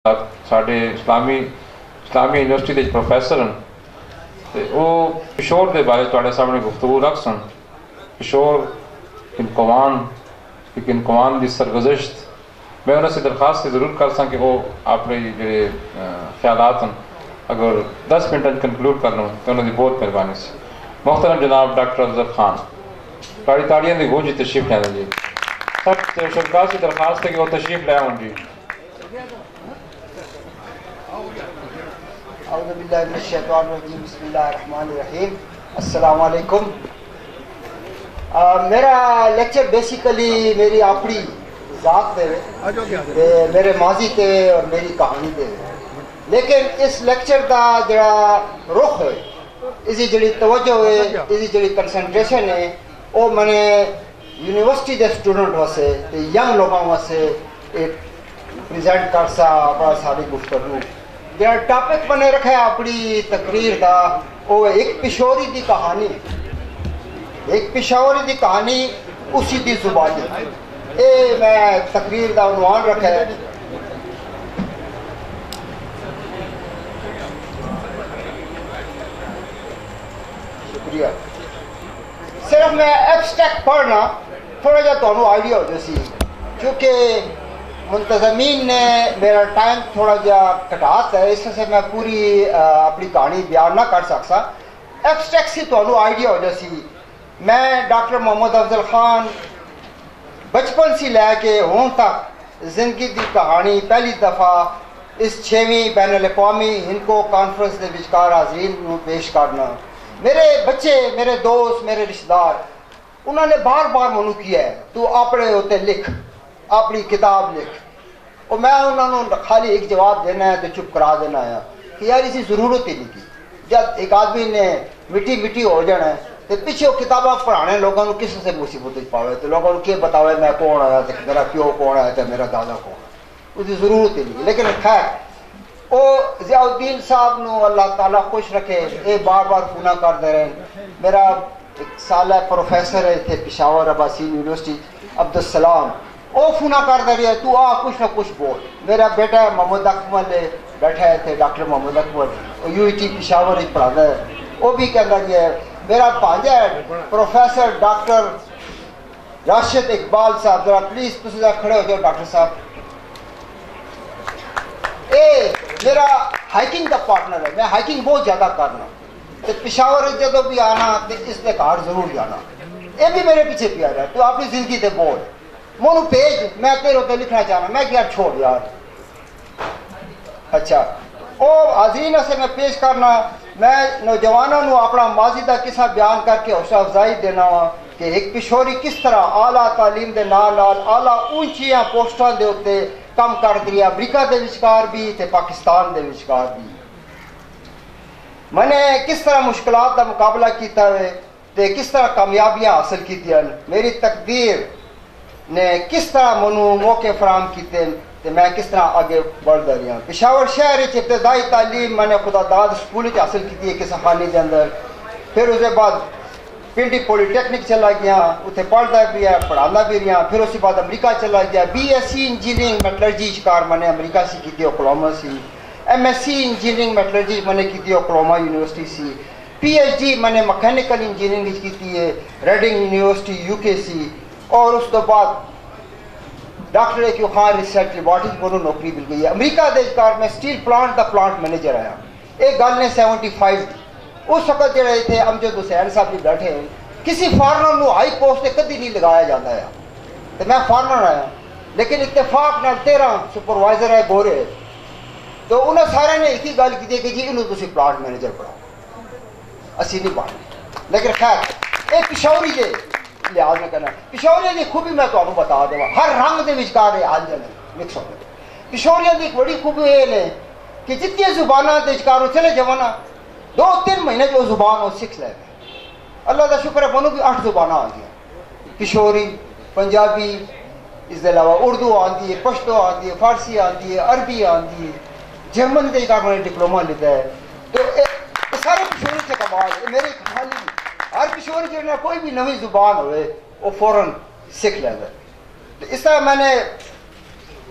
ساڈے اسلامی یونیورسٹی کے پروفیسر ہیں تے وہ پشور کے بارے تواڈے سامنے گفتگو رکھ سن. پشور انکوان کی سرگزشت میں انہوں سے درخواست ضرور کر سا کہ وہ اپنے جڑے خیالات ہیں اگر 10 منٹ کنکلوڈ کر لوں تو انہوں کی بہت مہربانی سے. محترم جناب ڈاکٹر افضل خان تاڑی تاڑیاں کی گونج تشریف لے جی. سب شرکا سے درخواست ہے کہ وہ تشریف لے آؤں جی. اعوذ باللہ من الشیطان الرجیم بسم اللہ الرحمن الرحیم. السلام علیکم. میرا لیکچر بیسیکلی میری اپنی ذات دے میرے ماضی تے اور میری کہانی دے، لیکن اس لیکچر دا جڑا رخ ہے، اسی جڑی توجہ ہے، اسی جڑی کنسنٹریشن ہے، وہ میں نے یونیورسٹی دے سٹوڈنٹ واسے ینگ لوگوں واسے پریزنٹ کر سا بڑا ساری گفتگو. جڑا ٹاپک میں نے رکھا ہے اپنی تقریر دا وہ ایک پشوری دی کہانی، ایک پشاوری دی کہانی اسی دی زبانی. اے میں تقریر دا عنوان رکھا ہے. شکریہ. صرف میں ایبسٹریکٹ پڑھنا تھوڑا جا تو آئیڈیا ہو جیسی، کیونکہ منتظمین نے میرا ٹائم تھوڑا جا کٹاتا ہے، اس سے میں پوری اپنی کہانی بیان نہ کر سکتا. ایبسٹریکٹ سی تو آئیڈیا ہو جیسی. میں ڈاکٹر محمد افضل خان بچپن سے لے کے ہوں تک زندگی دی کہانی پہلی دفعہ اس 6ویں بین الاقوامی ہندکو کانفرنس کے وچکار حاضرین کو پیش کرنا. میرے بچے، میرے دوست، میرے رشتہ دار انہوں نے بار بار منو کیا ہے تو اپنے ہوتے لکھ، اپنی کتاب لکھ، اور میں انہوں نے خالی ایک جواب دینا ہے تو چپ کرا دینا ہے کہ یار اسی ضرورت ہی نہیں کی. جب ایک آدمی نے مٹی ہو جانا ہے تو پیچھے وہ کتاباں پڑھانے لوگوں کو کس سے مصیبت پاوے تو لوگوں کو کیا بتاوے میں کون آیا تو میرا پیو کون آیا تو میرا دادا کون ہے، اس کی ضرورت ہی نہیں. لیکن خیر وہ ضیاء الدین صاحب نو اللہ تعالیٰ خوش رکھے، یہ بار بار فون کر دے رہے ہیں. میرا ایک سالہ پروفیسر ہے تھے پشاور عباسی یونیورسٹی عبدالسلام، وہ فون کر دے رہے ہے تو آ کچھ نہ کچھ بول. میرا بیٹا محمد اکمل بیٹھا ہے تھے، doctor Muhammad Akmal U E T Peshawar پڑھاتا ہے، وہ بھی کہنا گیا ہے. میرا بھانجا ہے پروفیسر ڈاکٹر راشد اقبال صاحب، ذرا پلیز تسی ذرا کھڑے ہو جاؤ ڈاکٹر صاحب. اے میرا ہائکنگ کا پارٹنر ہے، میں ہائکنگ بہت زیادہ کرنا تو پشاور جدو بھی آنا تو اس کے گھر ضرور جانا. یہ بھی میرے پیچھے پیا رہا تو اپنی زندگی تے بول مونو پیج میں تیرے ہوتے لکھنا چاہنا. میں کیا چھوڑ یار. اچھا او حاضرین سے میں پیش کرنا، میں نوجوانوں کو اپنا ماضی کا قصہ بیان کر کے حوصلہ افزائی دینا وا کہ ایک پشوری کس طرح اعلیٰ تعلیم دے نال اعلیٰ اونچیاں پوسٹاں دے اوتے کم کر دیا، امریکہ دے وچکار بھی تے پاکستان دے وچکار بھی. میں نے کس طرح مشکلات کا مقابلہ کیتا ہے تے کس طرح کامیابیاں حاصل کیتیاں. میری تقدیر نے کس طرح منو موقع فراہم کیتے تے میں کس طرح آگے بڑھ رہی ہوں. پشاور شہر ابتدائی تعلیم میں نے خدا داد سکول حاصل کی ہے کسی خانے کے اندر. پھر اس کے بعد پنڈی پولی ٹیکنک چلا گیا، اتنے پڑھتا بھی ہے پڑھانا بھی رہا. پھر اس کے بعد امریکہ چلا گیا، B S C engineering metallurgy شکار میں نے امریکہ سے کی اوکلاہوما سی. M S C engineering metallurgy میں نے کی اوکلاہوما یونیورسٹی سی. پی ایچ ڈی میں نے مکینیکل انجینئرنگ کی ہے ریڈنگ یونیورسٹی یو کے سی. اور اس کے بعد ڈاکٹر ایک خان ریسرچ لیبارٹری کو نوکری مل گئی ہے امریکہ دیشکار میں اسٹیل پلانٹ کا پلانٹ مینیجر آیا. ایک گل نے 75 اس وقت جڑے تھے امجد حسین صاحب بھی بیٹھے ہیں، کسی فارنر کو ہائی پوسٹ کدی نہیں لگایا جاتا ہے تو میں فارنر آیا، لیکن اتفاق نال 13 سپروائزر ہے گورے تو انہوں سارے نے ایک ہی گل کی کہ جی انہوں تسی پلانٹ مینیجر پڑھاؤ، اسی نہیں پڑھنا. لیکن خیر ایک پشاوری جے لحاظ میں کرنا. پشوریاں کی خوبی میں تمہیں بتا دوں، ہر رنگ کے وچکار حال جانے مکس ہو گئے. پشوریاں کی ایک بڑی خوبی یہ ہے کہ جتنی زبانوں کے وچکار چلے جانا 2-3 مہینے جو زبان وہ سیکھ لے گئے. اللہ کا شکر ہے بنو بھی 8 زبانیں آ گیا، پشوری، پنجابی، اس کے علاوہ اردو آتی ہے، پشتو آتی ہے، فارسی آتی ہے، عربی آتی ہے، جرمن کے میں نے ڈپلوما لیتا ہے. تو سارے پشوری سے کمال ہے. میرے خالی ہر پشور جو ہے کوئی بھی نئی زبان ہوئے وہ فوراً سیکھ لیتا ہے. اس طرح میں نے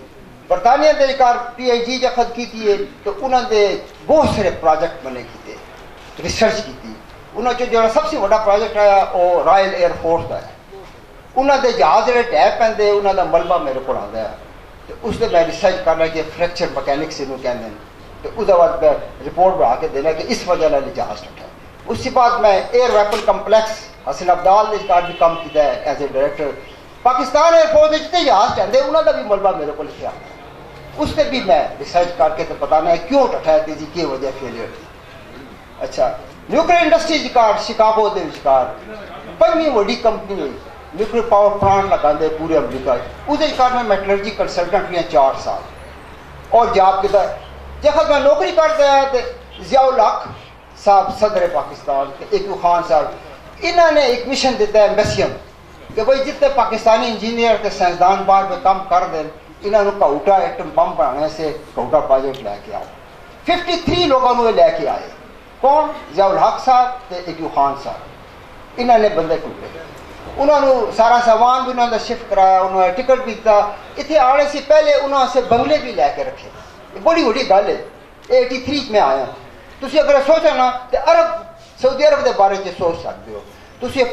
برطانیہ کے پی ایچ ڈی خود کی تو انہوں نے بہت سارے پروجیکٹ بنے کیتے ریسرچ کی انہوں نے جو سب سے بڑا پروجیکٹ آیا وہ رائل ایئر فورس کا ہے انہوں نے جہاز جڑے ٹیپ پہنتے انہوں کا ملبہ میرے کو آتا ہے تو اس سے میں ریسرچ کرنا کہ فریکچر مکینکس انہوں کہتے ہیں تو اس کے بعد میں رپورٹ بنا کے دینا کہ اس وجہ سے جہاز ٹوٹا اس کے بعد میں ایئر ویپن کمپلیکس حسن ابدال نے کار بھی کام کیا ہے as a director Pakistan air force جتنے جہاز ٹھہرتے انہوں کا بھی ملبہ میرے کو لکھا اس سے بھی میں ریسرچ کر کے تو بتانا ہے کیوں ٹٹا ہے جی کی وجہ فیلئر تھی اچھا نیوکلیر انڈسٹری کار شکاگو کے وچکار 5ویں وڈی کمپنی نیوکلیر پاور پلانٹ لگا دے پورے امریکہ اس میں میٹلرجی کنسلٹنٹ ہوئی 4 سال اور جاب کیا جب میں نوکری کرتا ہے تو ضیاء الحق صاحب صدر پاکستان ایکو خان صاحب انہوں نے ایک مشن دیتا ہے میسیم کہ بھائی جتنے پاکستانی انجینئر کے سائنسدان باہر میں کام کر دیں انہوں نے کوٹا ایٹم بم بنانے سے کوٹا پروجیکٹ لے کے آؤ 53 لوگوں نے لے کے آئے کون ضیاء الحق صاحب ایکو خان صاحب انہوں نے بندے ٹوٹے انہوں نے سارا سامان بھی انہوں نے شفٹ کرایا انہوں نے ٹکٹ بھی دیا اتنے آنے سے پہلے انہوں سے بنگلے بھی لے کے رکھے بڑی بڑی گل ہے 83 میں آیا تھی اگر سوچا نا تو سعودی عرب کے بارے میں سوچ سکتے ہو تھی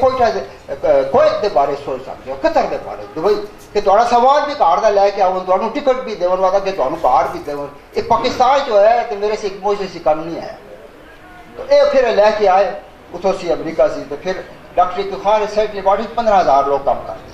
کویت کے بارے سوچ سکتے ہو قطر کے بارے دبئی کہ تھوڑا سامان بھی کار کا لے کے آؤ تمہیں ٹکٹ بھی دون والا کہ تمہیں کار بھی دون یہ پاکستان جو ہے تو میرے سے ایک موجے سے کم نہیں ہے تو یہ پھر لے کے آئے اتوں سے امریکہ سے تو پھر doctor AQ Khan research laboratory 15,000 لوگ کام کرتے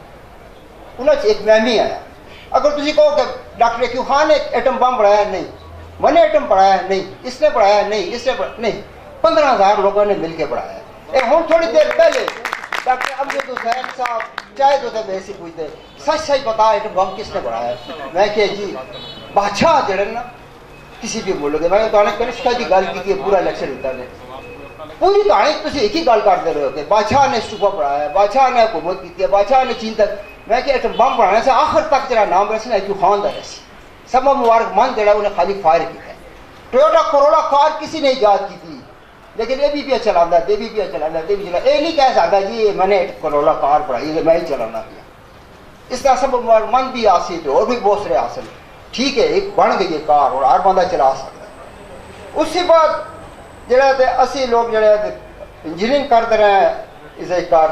ہیں انہوں سے ایک مہمی آیا اگر تھی کہو کہ ڈاکٹر ایکو خان نے ایٹم بم بنایا نہیں میں نے ایٹم پڑھایا نہیں اس نے پڑھایا نہیں اس نے نہیں 15,000 لوگوں نے مل کے پڑھایا ہوں تھوڑی دیر پہلے ڈاکٹر امجد حسین صاحب چاہے تو میرے سے پوچھتے سچ بتا ایٹم بم کس نے پڑھایا میں کہ جی بادشاہ جڑے نا کسی بھی ملک کے میں کنشکا کی گل کی پورا لیکچر دیتا نے پوری کہانی تھی ایک ہی گل کرتے رہے ہو کہ بادشاہ نے اسٹوپا پڑھایا بادشاہ نے حکومت کی ہے بادشاہ نے چین تک میں کہ ایٹم بم پڑھانے سے آخر تک جڑا نام رسنا ایکو خان کا رسی سب مبارک مند جڑا انہیں خالی فائر کیا ہے ٹویوٹا کرولا کار کسی نے ایجاد کی تھی لیکن یہ بھی پیا چلانا دے بھی پیا چلانا دے بھی چلانا یہ نہیں کہہ سکتا جی میں نے کرولا کار پڑھائی ہے میں ہی چلانا پیا اس طرح سب مبارک مند بھی حاصل تھے اور بھی بہت سارے حاصل ٹھیک ہے ایک بن گئی ہے کار اور ہر بندہ چلا سکتا ہے اس کے بعد جڑا تے اسی لوگ جڑے انجینئرنگ کرتے رہے ہیں اس کار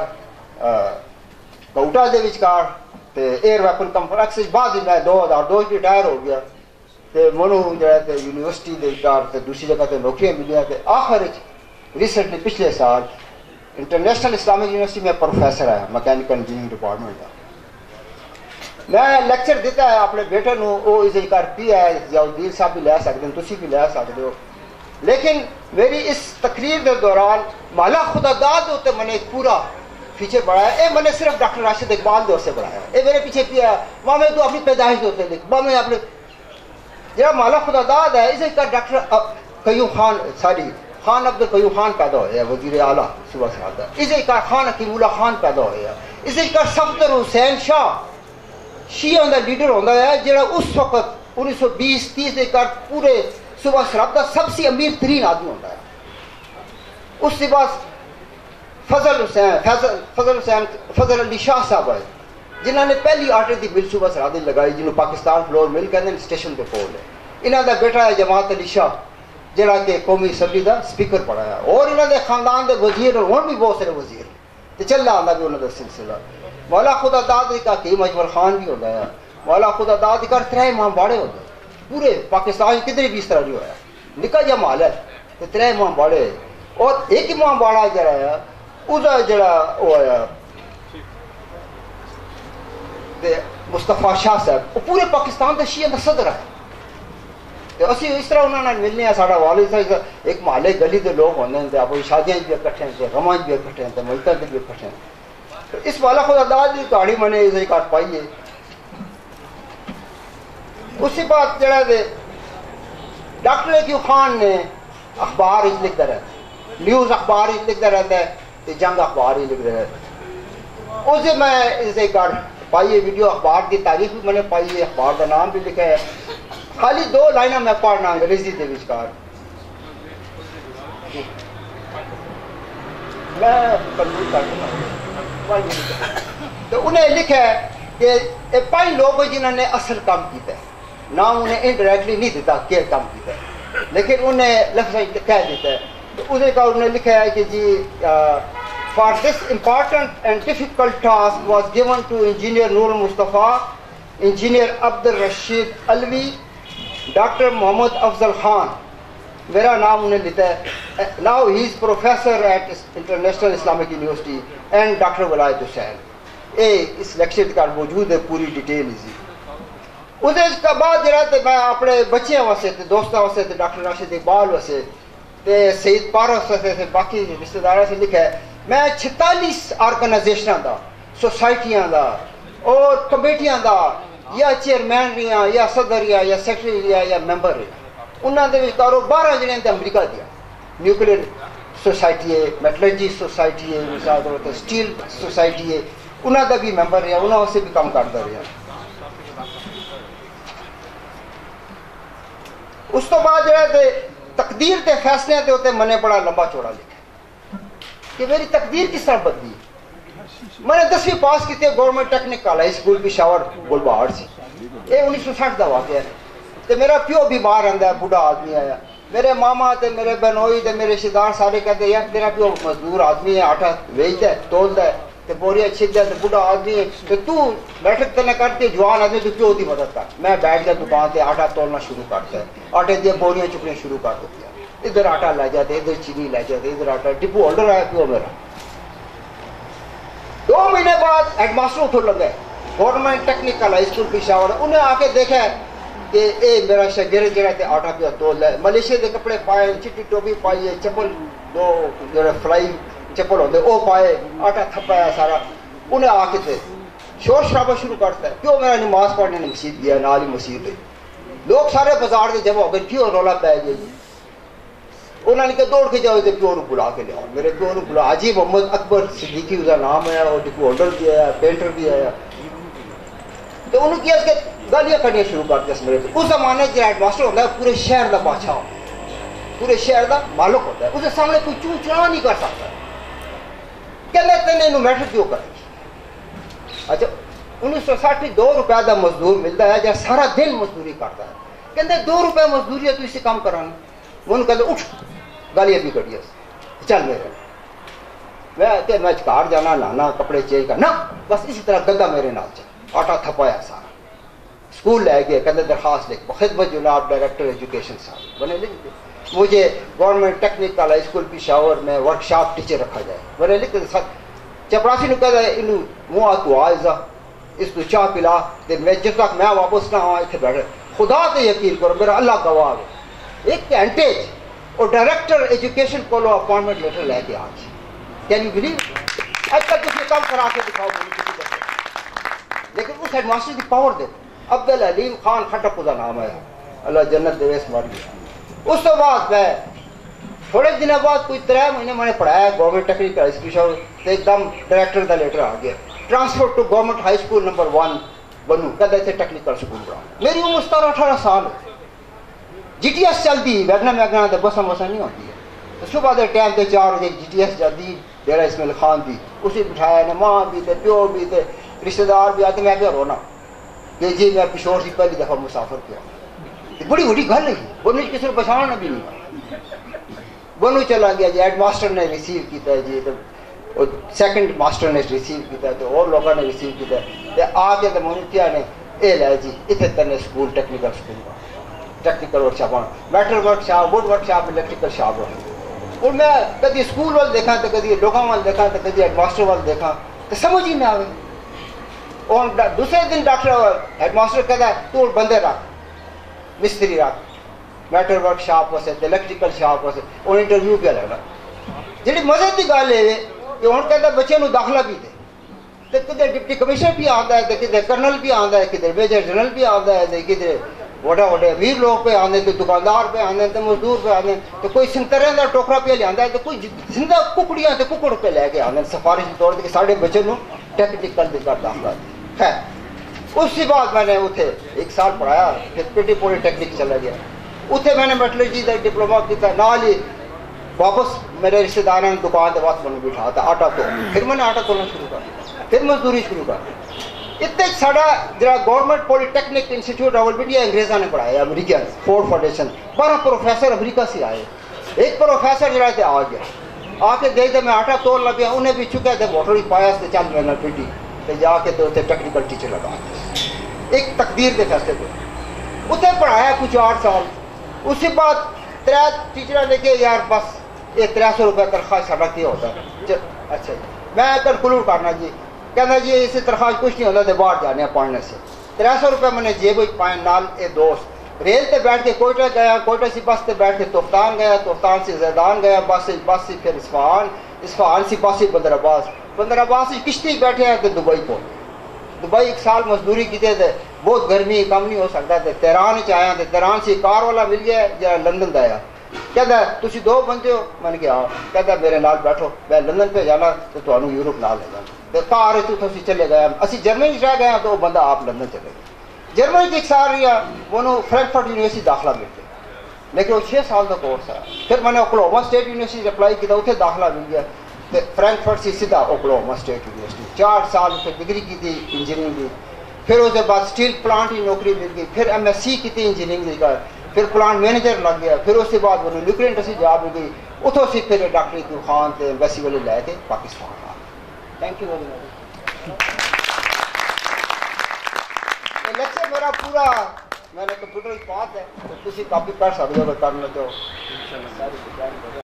کوٹا دے وچکار تے ایئر ویپن کمپلیکس بعد میں 2002 ریٹائر ہو گیا تے منو جڑا تے یونیورسٹی دے کار تے دوسری جگہ تے نوکریاں ملیاں تے آخر ریسنٹلی پچھلے سال انٹرنیشنل اسلامک یونیورسٹی میں پروفیسر ہے میکینیکل انجینئرنگ ڈپارٹمنٹ کا میں لیکچر دیتا ہے اپنے بیٹے نو وہ اس کار پی ہے ضیاء الدین صاحب بھی لے سکتے ہیں تسی بھی لے سکتے ہو لیکن میری اس تقریر کے دوران مالا خدا داد ہوتے میں نے ایک پورا فیچر بڑھایا اے میں نے صرف ڈاکٹر راشد اقبال دور سے بڑھایا اے میرے پیچھے کیا وہاں میں تو اپنی پیدائش ہوتے لکھ وہاں میں اپنے جہاں مالا خدا داد ہے اسے کا ڈاکٹر قیوم خان خان عبد القیوم خان پیدا ہوئے ہیں وزیر اعلیٰ صوبہ سرحد اسے کا خان حکیم اللہ خان پیدا ہوئے ہیں اسے کا صفدر حسین شاہ شیعہ کا لیڈر ہوتا ہے جہاں اس وقت 1920-30 کا پورے صوبہ سرحد کا سب سے امیر ترین آدمی ہوتا ہے اس کے بعد فضل علی شاہ صاحب ہے جنہوں نے پہلی آٹے کی بل صوبہ سرحد لگائی جنہوں پاکستان فلور مل کہتے ہیں اسٹیشن کے کول ہے انہوں کا بیٹا ہے جماعت علی شاہ جہاں کہ قومی اسمبلی کا سپیکر پڑھایا اور انہوں نے خاندان کے وزیر اور بھی بہت سارے وزیر تو چل رہا بھی انہوں کا سلسلہ مولا خدا داد کا حکیم اجمل خان بھی ہوتا ہے مولا خدا داد کا 3 امام باڑے ہوتے ہیں پورے پاکستان کدھر بھی اس طرح جو ہے نکا جا مال ہے تو 3 امام باڑے اور ایک امام باڑا جڑا ہے اس جڑا وہ ہے مصطفیٰ شاہ صاحب وہ پورے پاکستان کے شیعہ کا صدر ہے تو اسی اس طرح انہوں نے ملنے ہیں سارا والد صاحب ایک محلے گلی کے لوگ ہوتے ہیں آپ شادیاں بھی اکٹھے ہیں غماں بھی اکٹھے ہیں ملتاں بھی اکٹھے ہیں تو اس والا خدا داد کی کہانی میں نے یہ کاٹ پائی ہے اسی بات جڑا دے ڈاکٹر ایکو خان نے اخبار لکھتا رہتا ہے نیوز اخبار ہی لکھتا رہتا ہے جنگ اخبار ہی لکھ رہا ہے اسے میں اسے کاٹ پائی ہے ویڈیو اخبار کی تاریخ بھی میں نے پائی ہے اخبار کا نام بھی لکھا ہے خالی 2 لائنیں میں پڑھنا انگریزی کے وچکار میں کنکلوڈ کر دوں تو انہیں لکھا ہے کہ 5 لوگ جنہوں نے اصل کام کیا ہے نام انہیں انڈائریکٹلی نہیں دیتا کہ کام کیتا ہے، لیکن انہیں لفظ کہہ دیتا ہے. تو اس کا انہوں نے لکھا ہے کہ جی for this important and difficult task was given to engineer Noor Mustafa, engineer Abdul Rashid Alvi, Dr. Mohammad Afzal Khan. میرا انہوں نے لیتا ہے. Now he is professor at International Islamic University and Dr. ولایت حسین. اس لیکچر کا موجود ہے پوری ڈیٹیل اسی. اس کے بعد جڑا تے میں اپنے بچیاں واسطے تے دوستاں واسطے تے ڈاکٹر راشد اقبال واسطے تے سعید پارس واسطے تے باقی رشتہ داراں سے لکھا ہے. میں 46 آرگنائزیشناں دا، سوسائٹیاں دا اور کمیٹیاں دا یا چیئرمین رہا یا صدر رہا یا سیکرٹری رہا یا ممبر رہا. انہوں نے کارو 12 جنے تے امریکہ دیا. نیوکلیر سوسائٹی ہے، میٹلرجی سوسائٹی ہے، مثال طور پر اسٹیل سوسائٹی ہے، انہوں کا بھی ممبر رہا، انہوں سے بھی کام کرتا رہا. اس تو بعد جو ہے تقدیر کے فیصلے کے اتنے میں نے بڑا لمبا چوڑا لکھا کہ میری تقدیر کس طرح بدلی. میں نے 10ویں پاس کی government technical high school Peshawar Gulbahar سے. یہ 1960 کا واقعہ ہے. تو میرا پیو بیمار آتا ہے، بوڑھا آدمی آیا. میرے ماما تے میرے بہنوئی تے میرے رشتے دار سارے کہتے ہیں یار تیرا پیو مزدور آدمی ہے، آٹا ویچتا ہے، تولتا ہے، تے بوریاں چھلتا ہے، تے بوڑھا آدمی ہے، تے تو میٹرک تے نہ کرتے جوان آدمی تو پیو دی مدد کر. میں بیٹھ گیا دکان تے آٹا تولنا شروع کرتا ہے، آٹے دیا بوریاں چکنے شروع کر دیتی ہے. ادھر آٹا لے جاتے، ادھر چینی لے جاتے، ادھر آٹا. ڈپو ہولڈر آیا پیو میرا. 2 مہینے بعد ہیڈ ماسٹر اٹھو لگا government technical high school Peshawar. انہیں آ کے دیکھا کہ اے میرا شاگرد جڑا تے آٹا پیا تول ہے. ملیشیا کے کپڑے پائے، چٹی ٹوپی پائی ہے، چپل 2 جڑے فلائی چپل ہوتے وہ پائے، آٹا تھپایا سارا. انہیں آ کے تھے شور شرابہ شروع کرتا ہے. پیو میرا نماز پڑھنے نے مسجد گیا، نال ہی مسجد ہے. لوگ سارے بازار کے جمع ہو گئے، پیو رولا پی گیا جی. انہوں نے کہا دوڑ کے جاؤ پیو بلا کے لیا. میرے پیو نے بلا حاجی محمد اکبر صدیقی اس کا نام ہے، اور ڈپو ہولڈر بھی آیا، پینٹر بھی آیا. تو انہوں نے کیا اس کے گالیاں کرنی شروع کر دیا میرے. اس زمانے جو ہیڈ ماسٹر ہوتا ہے پورے شہر کا بادشاہ ہوتا ہے، پورے شہر کا مالک ہوتا ہے. اس کے سامنے کوئی چوں چاہ نہیں کر سکتا. کہنے تین یہ میٹر کیوں کرے. اچھا 1960 2 روپے کا مزدور ملتا ہے جب سارا دن مزدوری کرتا ہے. کہتے 2 روپے مزدوری ہے تو اسے کام کرانا. وہ کہتے اٹھ گالیاں بھی کٹی چل میرے. میں گھر جانا لانا کپڑے چینج کرنا بس اسی طرح گندا میرے نال چل. آٹا تھپایا سارا. اسکول لے گئے، کہتے درخواست لکھ خدمت جناب ڈائریکٹر ایجوکیشن صاحب بنے لکھ دے مجھے government technical high school Peshawar میں ورکشاپ ٹیچر رکھا جائے. بنے لکھ دے. چپراسی نے کہا انہوں منہ آ تو آئزا اس کو چاہ پلا. میں جس تک میں واپس نہ آؤں اتنے بیٹھے. خدا تے یقین کرو میرا اللہ گواہ ہے 1 گھنٹے اور ڈائریکٹر ایجوکیشن کو اپوائنٹمنٹ لیٹر لے کے آج. Can you believe? اج تک کسی کام کرا کے دکھاؤ مجھے. لیکن اس ہیڈ ماسٹر کی پاور دیکھو. عبدال علیم خان کھٹک کا نام ہے، اللہ جنت دے اس مار گیا. اس کے بعد میں تھوڑے دنوں بعد کوئی 3 مہینے میں نے پڑھایا گورنمنٹ ٹیکنیکل ہائی اسکول. ایک دم ڈائریکٹر کا لیٹر آ گیا، transfer to government high school number 1 Bannu. کہتے تھے ٹیکنیکل اسکول پڑھا. میری عمر 17-18 سال ہے. جی ٹی ایس چلتی ویگنا ویگنا تو بساں بساں نہیں ہوتی ہے. تو صبح کے ٹائم تے 4 بجے جی ٹی ایس جاتی ڈیرا اسماعیل خان دی. اسے بٹھایا نے ماں بھی تے پیو بھی تے رشتہ دار بھی آتے. میں کیا رونا کہ جی میں پشور سے پہلی دفعہ مسافر کیا. بڑی بڑی گل ہے. بنو کسی نے پچھاڑنا بھی نہیں. بنو چلا گیا جی. ہیڈ ماسٹر نے ریسیو کیا جی، تو سیکنڈ ماسٹر نے ریسیو کیا، تو اور لوگوں نے ریسیو کیا. آ کے تو منتیا نے یہ لے جی اتنے تین school technical school technical workshop metal workshop wood workshop electrical shop. اور میں کدی اسکول وال دیکھا تو کدی لوگوں وال دیکھا تو کدی ہیڈ ماسٹر وال دیکھا تو سمجھ ہی نہ آئے. اور دوسرے دن ڈاکٹر ہیڈ ماسٹر کہتا ہے تو بندے رکھ، مستری رکھ، میٹل ورک شاپ واسطے الیکٹریکل شاپ واسطے. اور انٹرویو پہ لگنا. جی مزے کی گل ہے کہ ہوں کہتا بچے کو داخلہ بھی دے. تو کدھر ڈپٹی کمشنر بھی آتا ہے، تو کدھر کرنل بھی آتا ہے، کدھر میجر جنرل بھی آتا ہے، تو کدھر وڈے وڈے امیر لوگ پہ آتے، تو دکاندار پہ آتے، تو مزدور پہ آتے. تو کوئی سنترے کا ٹوکرا پہ لیا ہے، تو کوئی زندہ ککڑیاں تو ککڑ پہ لے کے آتے سفارش کے طور پہ کہ سارے بچے کو ٹیکنیکل کے گھر داخلہ دے. خیر اس کے بعد میں نے اتنے 1 سال پڑھایا، پھر پٹی پولی ٹیکنیک چلا گیا. اتنے میں نے میٹلرجی کا ڈپلوما کیا. نال ہی واپس میرے رشتے داروں نے دکان کے بعد میں بٹھا تھا آٹا تو. پھر میں نے آٹا تولنا شروع کر دیا، پھر مزدوری شروع کر دی. اتنے سارا جڑا government polytechnic institute Rawalpindi انگریزوں نے پڑھایا امریکن فورڈ فاؤنڈیشن 12 پروفیسر امریکہ سے آئے. ایک پروفیسر جڑا تھے آ گیا آ کے دیکھ دے میں آٹا توڑ لگیا انہیں بھی چکا تھے موٹر ہی پایا تو چل میں نہ پنڈی تو جا کے تو ٹیکنیکل ٹیچر لگا ایک تقدیر کے فیصلے پہ اتنے پڑھایا کچھ 8 سال. اس کے بعد 3 ٹیچر لے کے یار بس یہ 300 روپے تنخواہ ساڈا کیا ہوتا ہے. اچھا جی میں کنکلوڈ کرنا جی کہنا جی اس تنخواہ کچھ نہیں ہوتا تو باہر جانے پڑھنے سے. 300 روپے میں نے جیب پائے نال اے دوست ریل تے بیٹھ کے کوئٹہ گیا, کوئٹہ سے بس تے بیٹھ کے تفتان گیا, تفتان سے زیدان گیا, بس سے پھر اصفہان, اصفہان سے بس سے بندر عباس, بندر عباس سے کشتی بیٹھے ہیں تو دبئی پہنچے. دبئی 1 سال مزدوری کی تھے بہت گرمی کم نہیں ہو سکتا تھے. تہران آیا تو تہران سے کار والا مل گیا جا لندن دا آیا. کہتا ہے تسی 2 بندے ہو؟ میں نے کہا ہاں. کہتا ہے میرے نال بیٹھو میں لندن پہ جانا تو تمہیں یورپ نال لے جانا. کار تو چلے گیا اسی جرمنی رہ گئے تو وہ بندہ آپ لندن چلے گئے. جرمنی کی 1 سال رہا وہ فرینکفرٹ یونیورسٹی داخلہ مل گیا لیکن وہ 6 سال کا کورس ہے. پھر میں نے اوکلاہوما اسٹیٹ یونیورسٹی اپلائی کیا اتنے داخلہ مل گیا. فرینکفرٹ سے سیدھا اوکلاہوما اسٹیٹ یونیورسٹی 4 سال پھر ڈگری کی تھی انجینئرنگ کی. پھر اس کے بعد اسٹیل پلانٹ کی نوکری مل گئی. پھر MSc کی تھی انجینئرنگ کا. پھر پلانٹ مینیجر لگ گیا. پھر اس کے بعد وہ نیوکلیر انڈسٹری جاب مل گئی. اتوں سے پھر ڈاکٹر عطیف خان تے ایمبیسی والے لے کے پاکستان آ. Thank you very much. Lecture میرا پورا میں نے کمپیوٹر پاس ہے تو تھی کاپی کر سکتے ہو کرنا تو